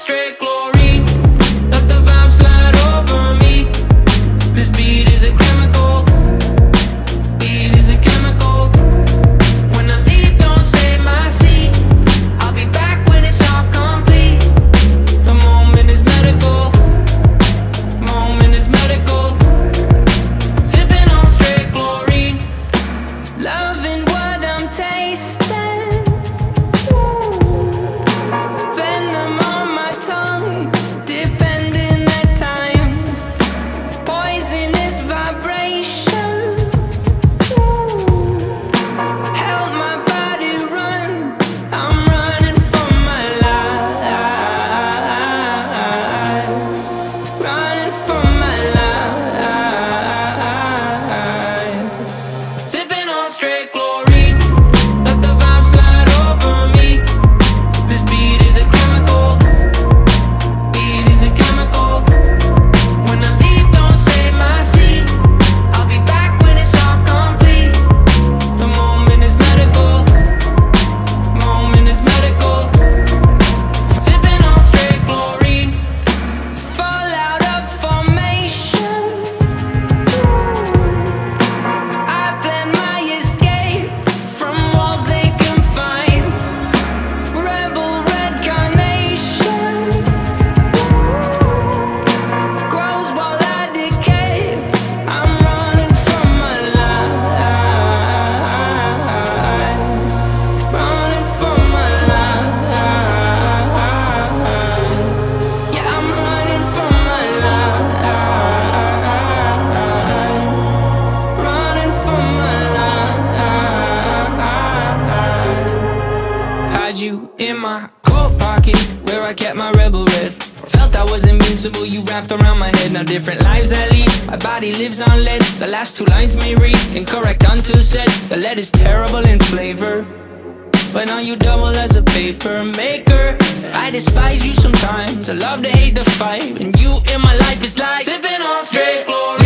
straight glory. Let the vibe slide over me. This beat is a chemical. Beat is a chemical. When I leave, don't save my seat. I'll be back when it's all complete. The moment is medical. Moment is medical. Sipping on straight glory. Loving what I'm tasting. Venom on my tongue, depending at times. Poisonous vibrations. Help my body run. I'm running for my life. Running for my life. Sipping on straight glory. Let the vibe slide over me. This beat is a chemical. Beat is a chemical. When I leave, don't save my seat. I'll be back when it's all complete. The moment is medical. Moment is medical. Sipping on straight glory. Fall out of formation. I plan my escape from walls they confine. Rebel red carnation grows while I decay. I'm running from my life. Running from my life. Yeah, I'm running from my life. Running from my life. Had you in my coat pocket where I kept my rebel red. Felt I was invincible, you wrapped around my head. Now different lives I lead, my body lives on lead. The last two lines may read incorrect until said. The lead is terrible in flavor, but now you double as a paper maker. I despise you sometimes, I love to hate the fight. And you in my life is like sipping on straight glory.